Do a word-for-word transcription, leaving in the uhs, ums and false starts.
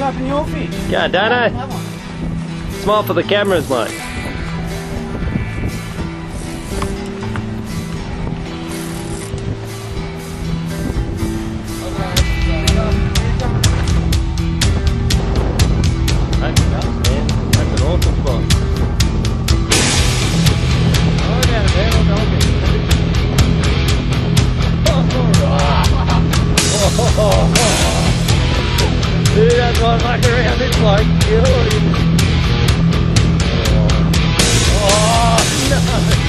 snapping your fish. Yeah, Dane. Smile for the cameras, mate. That's man. That's an awesome spot. Oh, down there, I'll go with it. Dude, that's why I muck around this bloke. Oh, oh no!